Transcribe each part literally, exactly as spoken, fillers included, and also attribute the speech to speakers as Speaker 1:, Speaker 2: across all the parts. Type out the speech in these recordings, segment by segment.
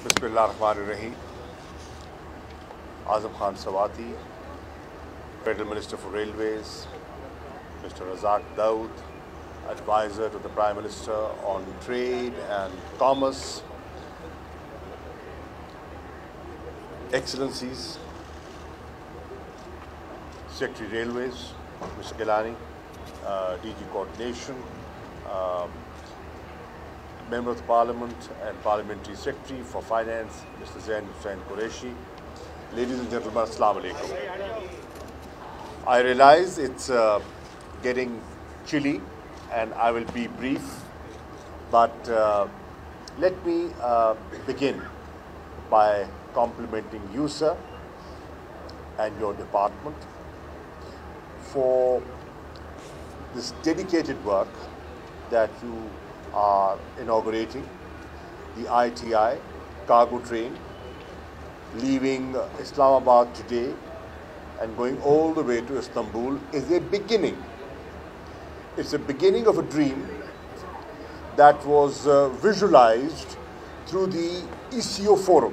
Speaker 1: Bismillahirrahmanirrahim. Azam Khan Sawati, Federal Minister for Railways, Mister Razak Daud, Advisor to the Prime Minister on Trade and Commerce, Excellencies, Secretary Railways, Mister Gilani, uh, D G Coordination, um, Member of the Parliament and Parliamentary Secretary for Finance, Mister Zain Hussain Qureshi. Ladies and gentlemen, Assalamu Alaikum. I realize it's uh, getting chilly and I will be brief, but uh, let me uh, begin by complimenting you, sir, and your department for this dedicated work that you are inaugurating, the I T I cargo train, leaving Islamabad today and going all the way to Istanbul is a beginning. It's a beginning of a dream that was uh, visualized through the E C O Forum.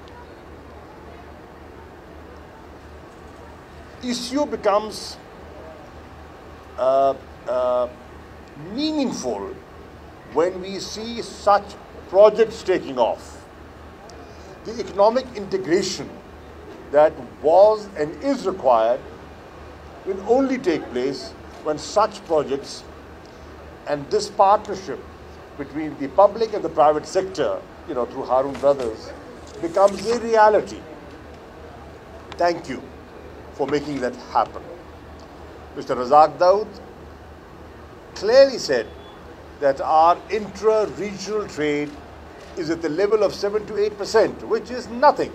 Speaker 1: E C O becomes uh, uh, meaningful when we see such projects taking off. The economic integration that was and is required will only take place when such projects and this partnership between the public and the private sector, you know, through Harun Brothers, becomes a reality. Thank you for making that happen. Mister Razak Daud clearly said that our intra-regional trade is at the level of seven to eight percent, which is nothing.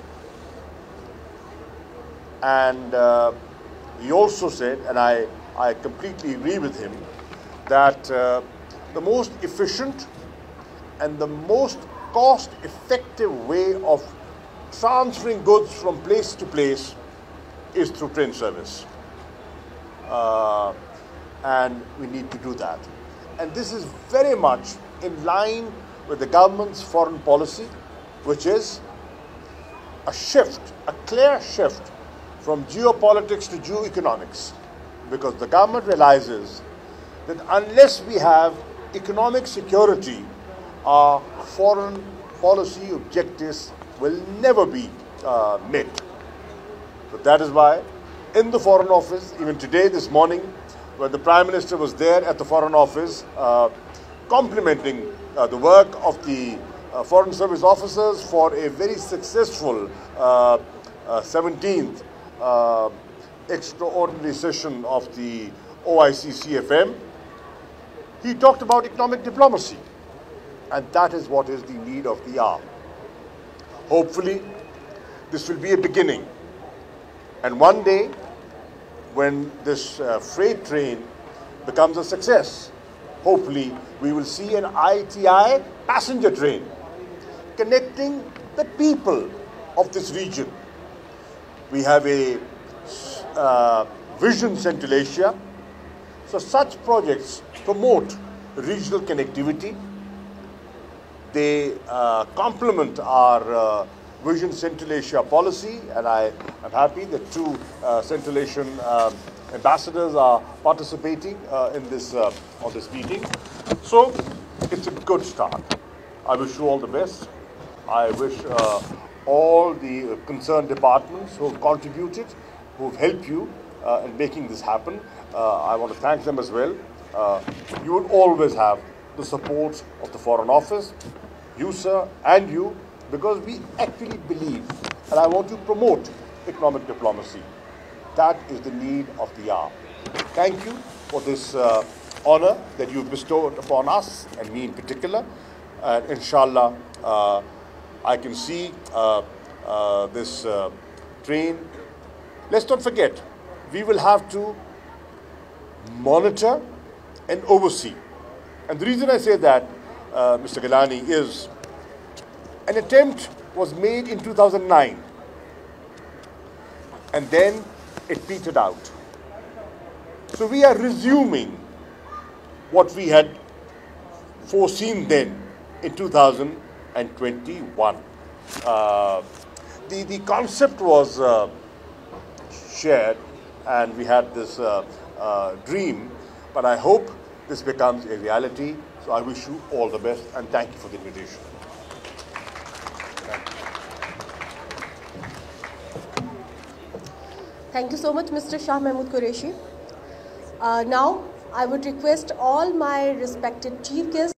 Speaker 1: And uh, he also said, and I, I completely agree with him, that uh, the most efficient and the most cost-effective way of transferring goods from place to place is through train service. Uh, and we need to do that. And this is very much in line with the government's foreign policy, which is a shift, a clear shift from geopolitics to geoeconomics. Because the government realizes that unless we have economic security, our foreign policy objectives will never be uh, met. So that is why in the Foreign Office, even today, this morning, when the Prime Minister was there at the Foreign Office, uh, complimenting uh, the work of the uh, Foreign Service officers for a very successful uh, uh, seventeenth uh, extraordinary session of the O I C C F M, he talked about economic diplomacy. And that is what is the need of the hour. Hopefully, this will be a beginning. And one day, when this uh, freight train becomes a success, hopefully we will see an I T I passenger train connecting the people of this region. We have a uh, Vision Central Asia. So such projects promote regional connectivity. They uh, complement our uh, Vision Central Asia policy, and I am happy that two uh, Central Asian um, ambassadors are participating uh, in this uh, on this meeting. So it's a good start. I wish you all the best. I wish uh, all the concerned departments who have contributed, who have helped you uh, in making this happen. Uh, I want to thank them as well. Uh, you will always have the support of the Foreign Office, you sir, and you, because we actually believe, and I want to promote economic diplomacy. That is the need of the hour. Thank you for this uh, honor that you've bestowed upon us, and me in particular. And inshallah, uh, I can see uh, uh, this uh, train. Let's not forget, we will have to monitor and oversee. And the reason I say that, uh, Mister Gilani, is an attempt was made in two thousand nine, and then it petered out. So we are resuming what we had foreseen then in two thousand twenty-one. uh, the, the concept was uh, shared, and we had this uh, uh, dream, but I hope this becomes a reality. So I wish you all the best, and thank you for the invitation.
Speaker 2: Thank you so much, Mister Shah Mahmood Qureshi. Uh, now, I would request all my respected chief guests